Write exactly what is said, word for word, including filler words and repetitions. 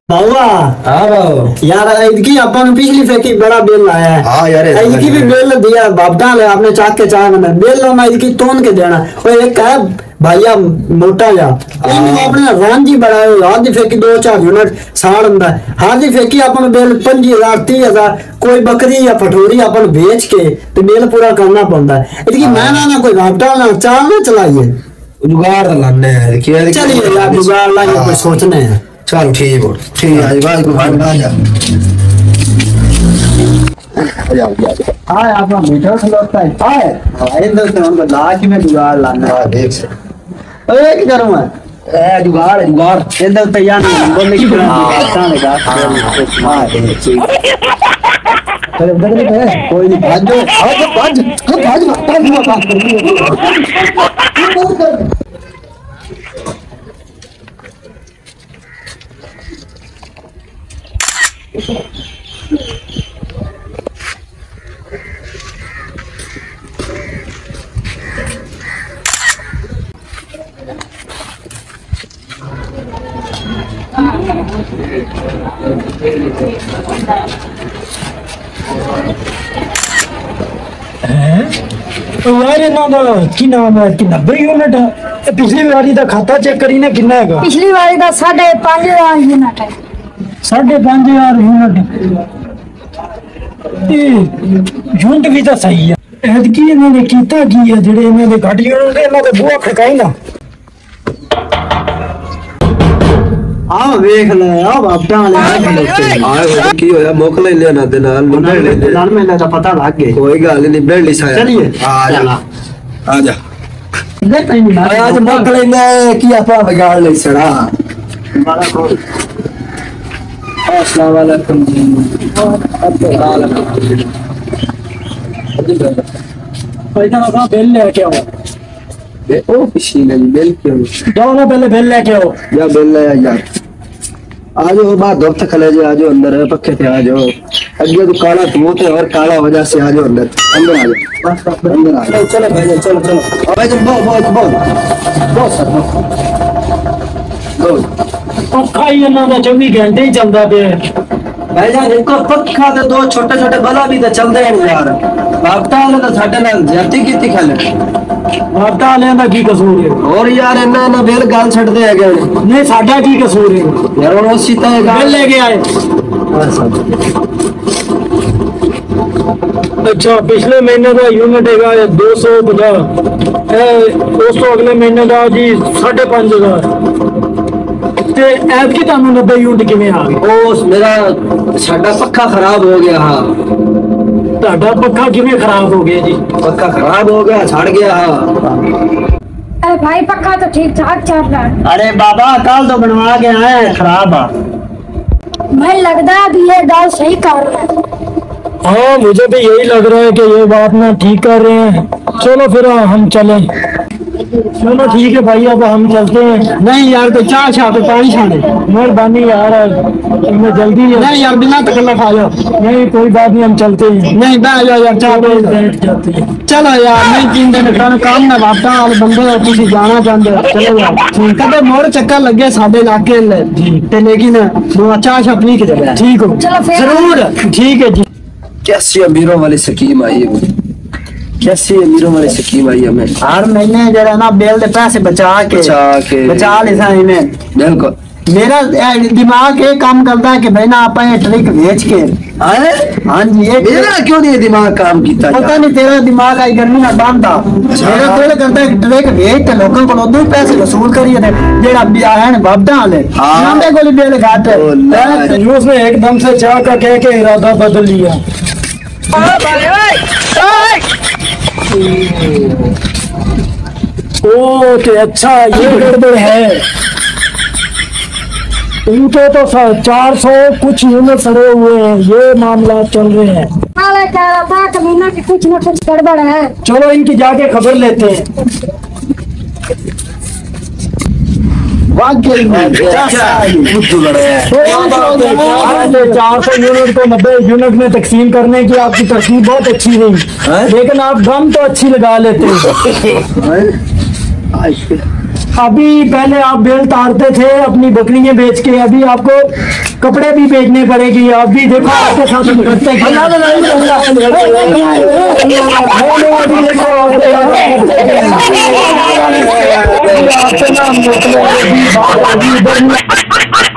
बाबा हाँ बाबू यार इनकी अपन पिछली फेंकी बड़ा बिल आया है। हाँ यार इनकी भी बिल दिया बापटा ले आपने चाक के चाक में बिल लो ना इनकी तोन के देना। और एक है भैया मोटा जा इनको अपने रांझी बढ़ाए हाथ फेंकी दो चार यूनिट साड़ अंदर हाथ फेंकी अपन बिल पंजी हजार तीस हजार कोई बकरी या पठोरी अपन बेच के तो बिल पूरा करना पड़ता है। इसकी मैंने ना कोई बापटा ना चाल ना चलाइए जुगाड़ लाने हैं चलिए यार जुगाड़ लाइए कोई सोचने हैं। चलो ठीक हो ठीक है भाई को भाई आ जा हाय आप मीटर खलोता है हाय हाय दोस्त हमको लाख में जुगाड़ लाना है। हां देख से ओए क्या करूं मैं ए जुगाड़ जुगाड़ ये तो तैयार नहीं बोलने की बात है का हां चलो बदल के कोई नहीं भाग जाओ भाग भाग भाग भाग यार ना की नाम है कि नब्बे यूनिट है। पिछली बारी का खाता चेक करी ना कितना है पिछली बारी का साढ़े पांच हजार यूनिट है साढ़े पांच हजार यूनिट यूनिट भी तो सही है। ऐतकी इन्होंने कीता की है जेडे इन्होंने घट यूनिट इन्होंने बुआ खड़काई ना आओ देख ले आओ बापटा ले आए की होया मोकले लेना ते नाल मुंडे ले नाल में तो पता लग गया कोई गल नहीं बेड़ लिसाया चलिए आ जा आ जा देख नहीं ना आज मोकले ने की आपा बिगाड़ ले सड़ा बड़ा को अस्सलाम वालेकुम पैसा ना बिल लेके आओ बे ओ पिछली ने बिल क्यों जाओ ना पहले बिल लेके आओ या बिल ले यार आज वो बात दो तक ले जा आज अंदर है पक्के थे आज अगे तो काला तू थे और काला वजह से आज अंदर अंदर आ जा बस बस अंदर आ जा चलो भाई चलो चलो भाई जब बहुत बहुत बहुत बहुत सर बहुत पक्का ही ना तो चौबीस घंटे ही चलता पे भाईजान इनको पक्का तो दो छोटे छोटे बला भी तो चलते हैं यार बापटा वाले तो साडे नाल जाती कीती खेले बापटा वाले का की कसूर है और यार इन्ना ना बेल गाल छड़ते है गए नहीं साडा की कसूर है यार वो सीता है बिल लेके आए। अच्छा पिछले महीने का यूनिट है दो सौ पचास दोस्तों अगले महीने का जी साढ़े पांच हजार ऐप की तुम नब्बे यूनिट किमें आ गए ओ मेरा साडा पक्का खराब हो गया हाँ ताड़ा पक्का किमें खराब हो गया जी पक्का खराब हो गया छड़ गया हाँ अरे भाई पक्का तो ठीक ठाक चल रहा है। अरे बाबा कल तो बनवा के आए खराब आ मैं लगता है अभी ये दाल सही कर रहा है। हाँ मुझे भी यही लग रहा है कि ये बात ना ठीक कर रहे हैं। चलो फिर हम चलें। चलो ठीक है भाई अब हम चलते हैं। नहीं यार तो चाय छा पे पानी छाने मेहरबानी यार इनमें जल्दी है। नहीं यार बिना तकल्लफ आ जाओ नहीं कोई बात नहीं हम चलते हैं। नहीं बैठ जाओ यार चाय पे बैठ जाते हैं। चलो यार नहीं तीन दिन का काम ना बापटा वाले बंदे तुसी जाना चाहते हो चलो यार कदे मोड़ चक्कर लगे साडे इलाके जी ते लेकिन वो चाय छपनी के जगह ठीक हो चलो फिर जरूर ठीक है जी। कैसी अमीरों वाली स्कीम आई है कैसी अमीरों वाली स्कीम आई हमें हर महीने जरा ना बेल दे पैसे बचा के बचा के बचा ले सा इन्हें बिल्कुल मेरा दिमाग ये काम करता है कि भाई ना आप ये ट्रिक बेच के हाँ जी ये मेरा क्यों नहीं दिमाग काम किया पता नहीं तेरा दिमाग आई गर्मी ना बंद था मेरा दिल करता है ट्रिक बेच के लोगों को उदू पैसे वसूल करिए थे जेड़ा बियाहन बाबदा वाले आंदे गोली बेल घाट उसने एकदम से चाह का कह के इरादा बदल लिया। ओके अच्छा ये गड़बड़ है। उनके तो चार सौ कुछ यूनिट सड़े हुए हैं ये मामला चल रहे हैं। माला कह रहा था कि महीना की कुछ न कुछ गड़बड़ है। चलो इनकी जाके खबर लेते हैं। चार सौ यूनिट को नब्बे यूनिट में तकसीम करने की आपकी तरकीब बहुत अच्छी रही लेकिन आप गम तो अच्छी लगा लेते हैं। अभी पहले आप बेल तारते थे अपनी बकरियां बेच के अभी आपको कपड़े भी बेचने पड़ेगी। आप भी देखो आपके साथ करते क्या